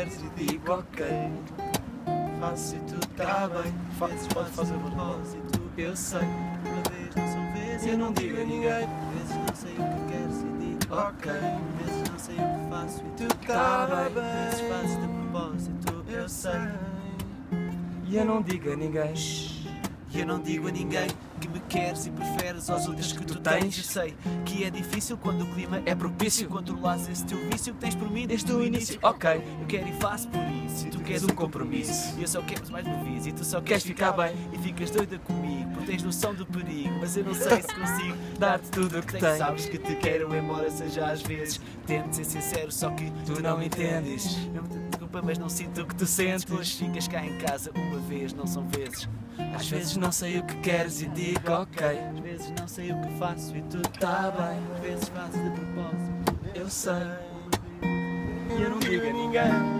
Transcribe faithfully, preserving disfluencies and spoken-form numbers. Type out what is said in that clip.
queres e digo ok. Faço e tu tá bem. Vezes Pode fazer faço a propósito, eu sei. Uma vez não são vezes, eu não digo a ninguém. Vezes não sei o que queres e digo ok. Vezes não sei o que faço e tu tá bem. Vezes faço de propósito, eu sei. E eu não digo a ninguém. E eu não digo a ninguém que me queres e preferes aos outros que tu tens. Eu sei que é difícil quando o clima é propício. Controlares esse teu vício que tens por mim desde o início. Ok, eu quero e faço por isso. E tu queres um compromisso. E eu só quero mais uma vez. E tu só queres ficar bem. E ficas doida comigo porque tens noção do perigo. Mas eu não sei se consigo dar-te tudo o que tens. Sabes que te quero, embora seja às vezes. Tento ser sincero, só que tu não entendes. Não me desculpa, mas não sinto o que tu sentes. Depois ficas cá em casa uma vez, não são vezes. Às vezes não sei o que queres e digo ok. Às vezes não sei o que faço e tu tá bem. Às vezes faço de propósito, Eu sei. E eu não digo a ninguém.